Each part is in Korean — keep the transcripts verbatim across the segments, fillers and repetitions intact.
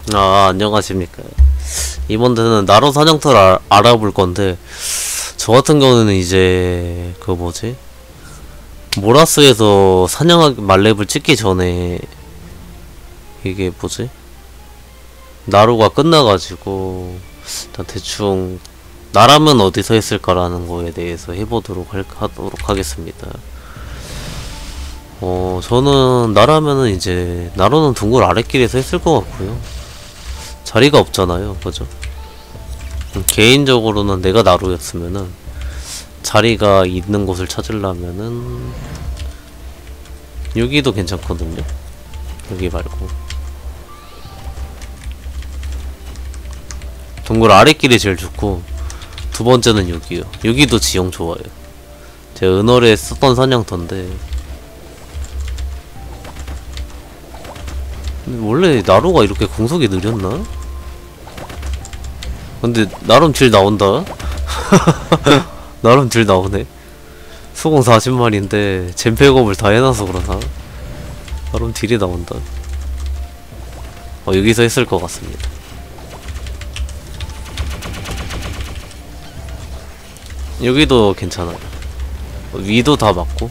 아, 안녕하십니까. 이번 데는 나로 사냥터를 알, 알아볼 건데, 저 같은 경우는 이제, 그 뭐지? 모라스에서 사냥하기 말렙을 찍기 전에, 이게 뭐지? 나루가 끝나가지고, 일단 대충, 나라면 어디서 했을까라는 거에 대해서 해보도록 할, 하도록 하겠습니다. 어, 저는, 나라면은 이제, 나루는 둥글 아랫길에서 했을 것 같고요. 자리가 없잖아요, 그죠? 음, 개인적으로는 내가 나루였으면은 자리가 있는 곳을 찾으려면은 여기도 괜찮거든요. 여기 말고 동굴 아랫길이 제일 좋고, 두 번째는 여기요. 여기도 지형 좋아요. 제가 은월에 썼던 사냥터인데, 원래 나루가 이렇게 공속이 느렸나? 근데 나름 딜 나온다. 나름 딜 나오네. 소공 사십 마리인데 젠팩업을 다 해놔서 그러나 나름 딜이 나온다. 어, 여기서 했을 것 같습니다. 여기도 괜찮아요. 위도 다 맞고.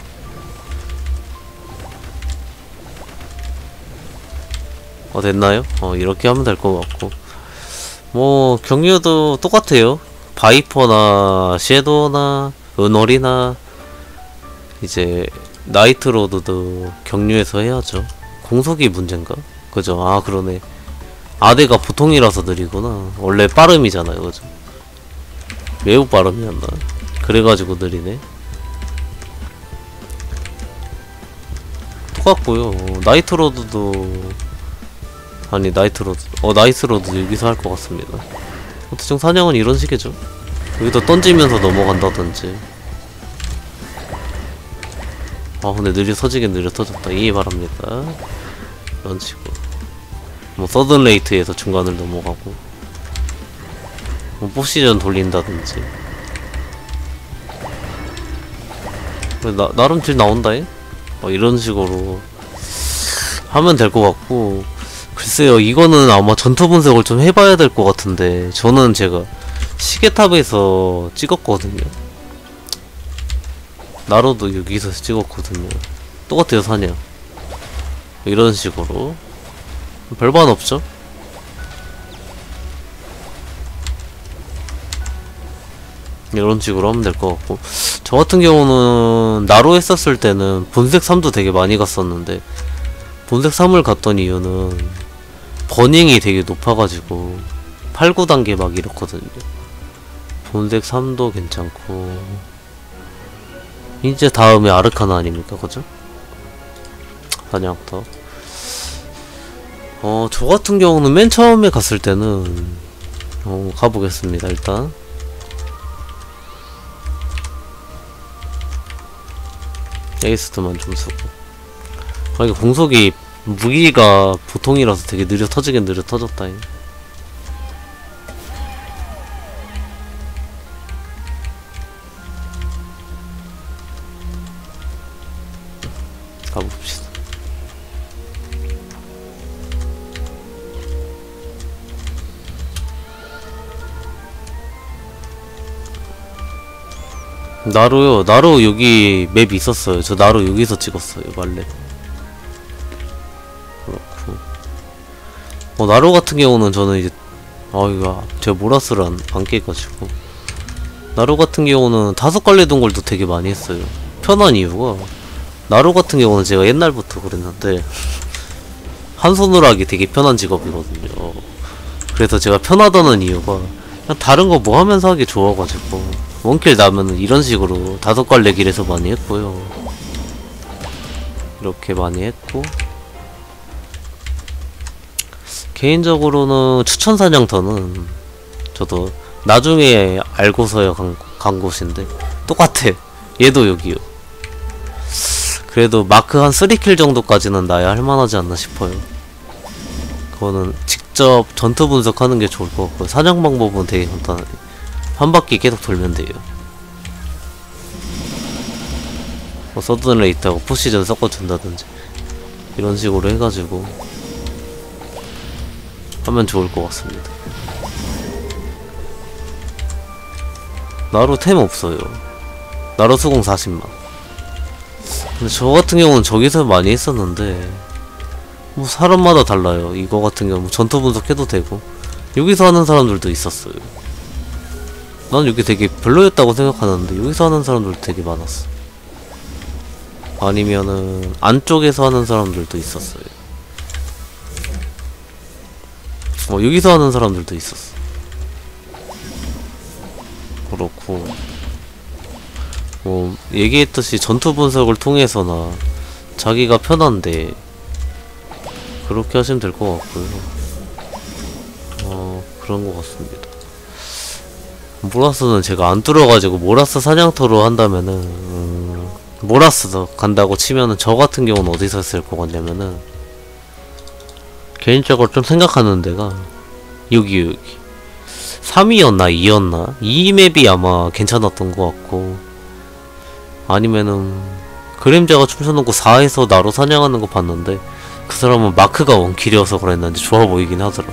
어, 됐나요? 어, 이렇게 하면 될 것 같고. 뭐 경유도 똑같아요. 바이퍼나 섀도우나 은월이나 이제 나이트로드도 경유해서 해야죠. 공속이 문제인가? 그죠? 아, 그러네. 아대가 보통이라서 느리구나. 원래 빠름이잖아요, 그죠? 매우 빠름이었나? 그래가지고 느리네. 똑같고요. 나이트로드도, 아니 나이트로드, 어 나이트로드 여기서 할 것 같습니다. 대충 사냥은 이런 식이죠. 여기도 던지면서 넘어간다든지. 아, 근데 느려 터지긴 느려 터졌다. 이해 바랍니다. 이런 식으로 뭐 서든 레이트에서 중간을 넘어가고, 뭐 포시전 돌린다든지. 나, 나름 딜 나온다잉? 어, 이런 식으로 하면 될 것 같고. 글쎄요, 이거는 아마 전투 분석을 좀 해봐야 될 것 같은데, 저는 제가 시계탑에서 찍었거든요. 나로도 여기서 찍었거든요. 똑같아요, 사냥. 이런 식으로 별반 없죠? 이런 식으로 하면 될 것 같고, 저 같은 경우는 나로 했었을 때는 본색 삼도 되게 많이 갔었는데, 본색 삼을 갔던 이유는 버닝이 되게 높아가지고 팔, 구 단계 막 이렇거든요. 본색 삼도 괜찮고, 이제 다음에 아르카나 아닙니까, 그죠? 사냥터. 어, 저 같은 경우는 맨 처음에 갔을 때는 어, 가보겠습니다. 일단 에이스트만 좀 쓰고. 아, 이게 공속이 무기가 보통이라서 되게 느려 터지긴 느려 터졌다. 가봅시다. 나루요. 나루 여기 맵 있었어요. 저 나루 여기서 찍었어요, 말렙. 그렇고, 어, 나루 같은 경우는 저는 이제, 아, 이거 제가 모라스를 안, 안 깨가지고, 나루 같은 경우는 다섯 갈래 동굴도 되게 많이 했어요. 편한 이유가, 나루 같은 경우는 제가 옛날부터 그랬는데 한 손으로 하기 되게 편한 직업이거든요. 그래서 제가 편하다는 이유가, 그냥 다른 거 뭐 하면서 하기 좋아가지고, 원킬 나면은 이런 식으로 다섯 갈래 길에서 많이 했고요. 이렇게 많이 했고, 개인적으로는 추천 사냥터는 저도 나중에 알고서야 간, 간 곳인데 똑같아. 얘도 여기요. 그래도 마크 한 삼 킬 정도까지는 나야 할만하지 않나 싶어요. 그거는 직접 전투 분석하는 게 좋을 것 같고요. 사냥 방법은 되게 간단해. 한 바퀴 계속 돌면 돼요. 뭐 서든 레이트하고 포시전 섞어준다든지 이런 식으로 해가지고 하면 좋을 것 같습니다. 나루 템 없어요. 나루 수공 사십만. 근데 저 같은 경우는 저기서 많이 했었는데 뭐 사람마다 달라요. 이거 같은 경우 전투 분석해도 되고 여기서 하는 사람들도 있었어요. 난 여기 되게 별로였다고 생각하는데 여기서 하는 사람들도 되게 많았어. 아니면은 안쪽에서 하는 사람들도 있었어요. 어 여기서 하는 사람들도 있었어. 그렇고 뭐 얘기했듯이 전투 분석을 통해서나 자기가 편한데 그렇게 하시면 될 것 같고요. 어 그런 것 같습니다. 모라스는 제가 안 뚫어가지고 모라스 사냥터로 한다면은 음, 모라스 간다고 치면은 저 같은 경우는 어디서 했을 것 같냐면은 개인적으로 좀 생각하는 데가 여기 여기 삼이었나 이였나? 이 맵이 아마 괜찮았던 것 같고 아니면은 그림자가 춤춰놓고 사에서 나로 사냥하는 거 봤는데 그 사람은 마크가 원킬이어서 그랬는지 좋아 보이긴 하더라.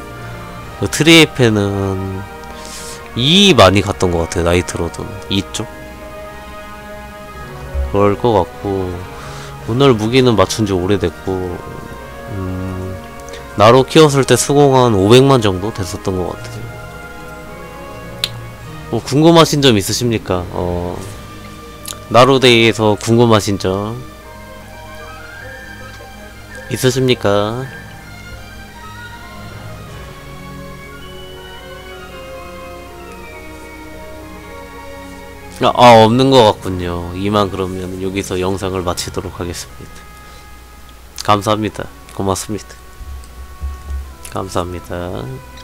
트리에페는 이 많이 갔던 것 같아요. 나이트로드는 이 쪽? 그럴 것 같고 오늘 무기는 맞춘지 오래됐고 음, 나로 키웠을 때 수공한 오백만 정도 됐었던 것 같아요. 뭐 궁금하신 점 있으십니까? 어 나로데이에서 궁금하신 점 있으십니까? 아, 아 없는 것 같군요. 이만 그러면 여기서 영상을 마치도록 하겠습니다. 감사합니다. 고맙습니다. 감사합니다.